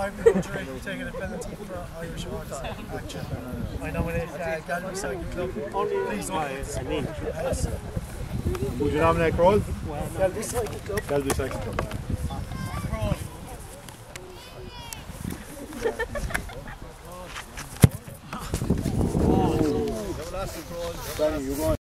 I'm taking a penalty for Irish Hawks action. I nominate Galway Cycle Club. Please don't. Would you nominate Kroll? Galway Cycle Club. Galway Cycle Club. Danny, you're going.